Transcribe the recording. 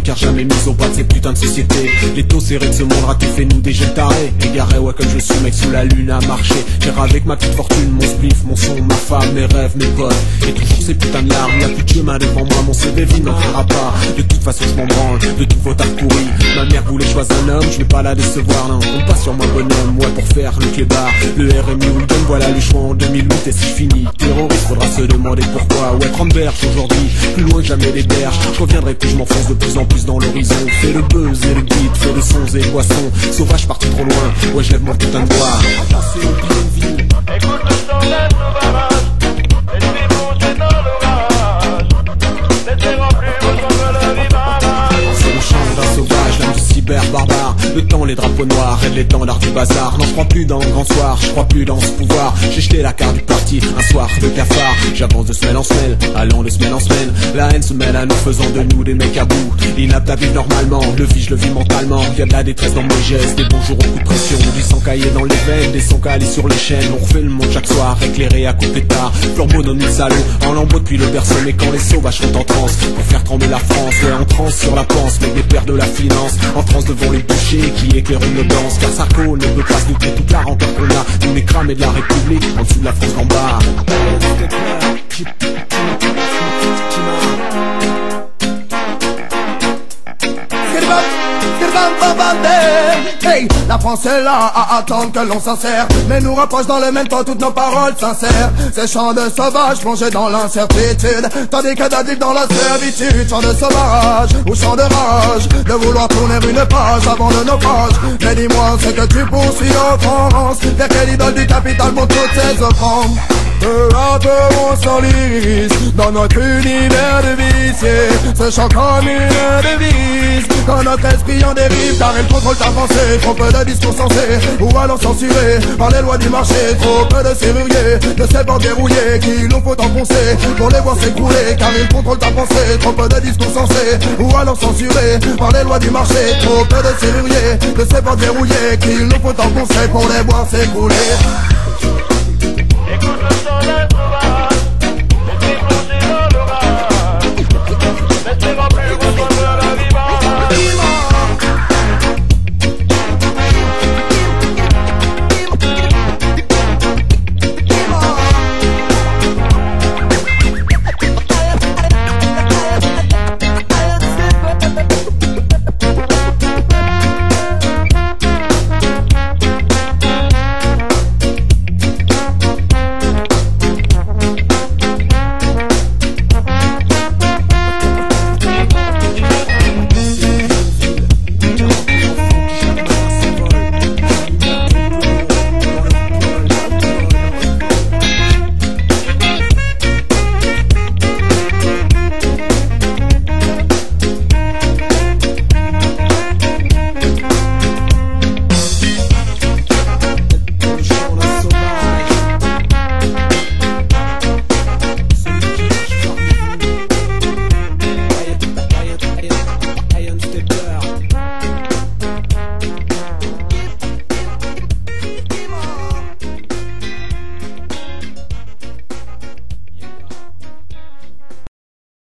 car jamais mis au bas de cette putain de société. Les taux serrés de ce monde raté fait nous des jeunes tarés. Égaré ouais comme je suis mec sous la lune à marcher. J'irai avec ma petite fortune, mon spliff, mon son, ma femme, mes rêves, mes potes. Et toujours ces putains de larmes, y'a plus de chemin devant moi, mon CV vide n'entrera pas. De toute façon je m'en branle, de tout vos tacs pourris. Ma mère voulait choisir un homme, je vais pas la décevoir, non. On passe sur mon bonhomme, ouais pour faire le clébard. Le RMI ou le gun, voilà le choix en 2008. Et si je finis terroriste, faudra se demander pourquoi. Ouais prendre berge aujourd'hui, plus loin que jamais les berges. Je reviendrai plus, je m'enfonce de plus en plus dans l'horizon. Fais le buzz et le beat, fais le sons et le boisson. Sauvage parti trop loin, ouais je lève mon putain de doigt. Passer au bidonville. Écoute le son des sauvages, et puis monter dans l'orage. Laissez remplir vos ongles de rivage. C'est le chant d'un sauvage, l'âme du cyber barbare. Le temps, les drapeaux noirs et l'étendard du bazar. Non, je crois plus dans le grand soir, je crois plus dans ce pouvoir. J'ai jeté la carte du parti, un soir de cafard. J'avance de semaine en semaine, allant de semaine en semaine. La haine se mêle à nous, faisant de nous des mecs à bout. Inapte à vivre normalement, le vie je le vis mentalement. Y'a de la détresse dans mes gestes, des bons jours au coup de pression. Du sang caillé dans les veines, des sons calés sur les chaînes. On refait le monde chaque soir, éclairé à coups de pétard. Flambeau dans nos salons, en lambeaux depuis le berceau. Mais quand les sauvages sont en transe, pour faire trembler la France. Ouais, en transe sur la panse, mais des pères de la finance. En transe devant les bouchers qui éclairent nos danses. Car Sarko ne peut pas se douter toute la rancœur qu'on a. Nous les cramés de la République, en dessous de la France d'en bas. Hey, la France est là à attendre que l'on s'insère, mais nous rapproche dans le même temps toutes nos paroles sincères. Ces chants de sauvages plongés dans l'incertitude, tandis que d'adultes dans la servitude. Chants de sauvage ou chants de rage, de vouloir tourner une page avant le naufrage. Mais dis-moi ce que tu poursuis en France, vers quelle idole du capital pour toutes ces offrandes. Peu à peu on s'enlise dans notre univers de viciés. Ce chant comme une devise, quand notre esprit en dérive, car il contrôle ta pensée. Trop peu de discours sensés, ou alors censurés par les lois du marché. Trop peu de serruriers, de ces bords dérouillés qu'il nous faut enfoncer pour les voir s'écrouler, car ils contrôlent ta pensée. Trop peu de discours sensés, ou alors censurés par les lois du marché. Trop peu de serruriers, de ces bords dérouillés qu'il nous faut enfoncer pour les voir s'écrouler. Écoute